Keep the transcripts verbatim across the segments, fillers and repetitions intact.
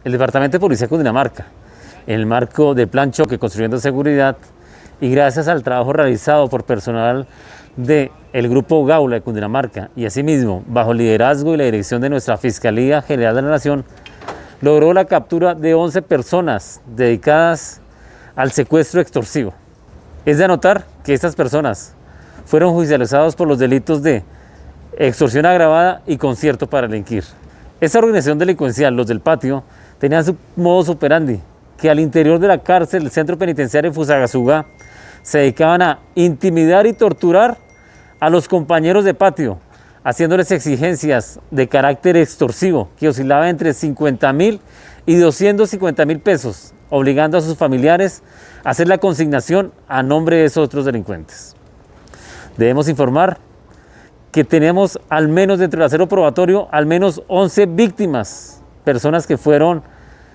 el Departamento de Policía de Cundinamarca, en el marco del Plan Choque Construyendo Seguridad y gracias al trabajo realizado por personal del Grupo Gaula de Cundinamarca y asimismo bajo el liderazgo y la dirección de nuestra Fiscalía General de la Nación, logró la captura de once personas dedicadas al secuestro extorsivo. Es de anotar que estas personas fueron judicializados por los delitos de extorsión agravada y concierto para delinquir. Esta organización delincuencial, los del Patio, tenía su modus operandi, que al interior de la cárcel del centro penitenciario de Fusagasugá se dedicaban a intimidar y torturar a los compañeros de Patio, haciéndoles exigencias de carácter extorsivo que oscilaba entre cincuenta mil y doscientos cincuenta mil pesos, obligando a sus familiares a hacer la consignación a nombre de esos otros delincuentes. Debemos informar que tenemos al menos dentro del acero probatorio al menos once víctimas, personas que fueron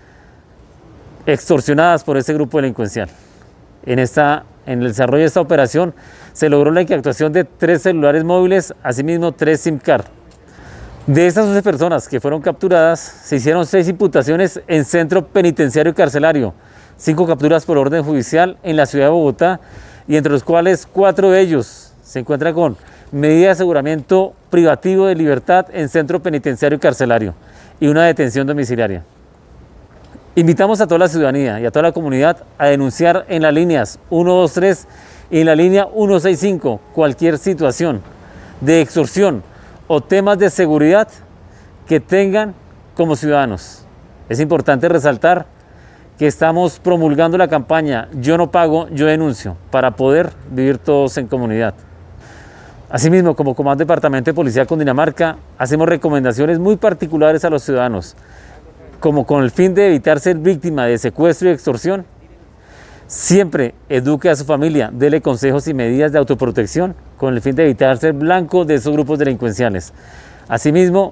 extorsionadas por este grupo delincuencial. En, esta, en el desarrollo de esta operación se logró la incautación de tres celulares móviles, asimismo tres SIM card. De estas once personas que fueron capturadas, se hicieron seis imputaciones en centro penitenciario y carcelario, cinco capturas por orden judicial en la ciudad de Bogotá, y entre los cuales cuatro de ellos se encuentran con medida de aseguramiento privativo de libertad en centro penitenciario y carcelario y una detención domiciliaria. Invitamos a toda la ciudadanía y a toda la comunidad a denunciar en las líneas uno dos tres y en la línea uno seis cinco cualquier situación de extorsión o temas de seguridad que tengan como ciudadanos. Es importante resaltar que estamos promulgando la campaña Yo no pago, yo denuncio, para poder vivir todos en comunidad. Asimismo, como Comando Departamento de Policía de Cundinamarca, hacemos recomendaciones muy particulares a los ciudadanos, como con el fin de evitar ser víctima de secuestro y extorsión. Siempre eduque a su familia, dele consejos y medidas de autoprotección con el fin de evitar ser blanco de esos grupos delincuenciales. Asimismo,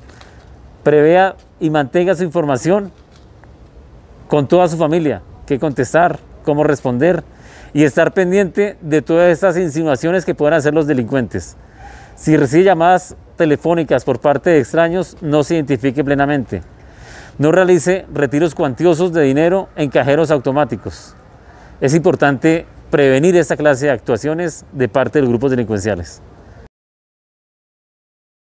prevea y mantenga su información con toda su familia, qué contestar, cómo responder y estar pendiente de todas estas insinuaciones que puedan hacer los delincuentes. Si recibe llamadas telefónicas por parte de extraños, no se identifique plenamente. No realice retiros cuantiosos de dinero en cajeros automáticos. Es importante prevenir esta clase de actuaciones de parte de los grupos delincuenciales.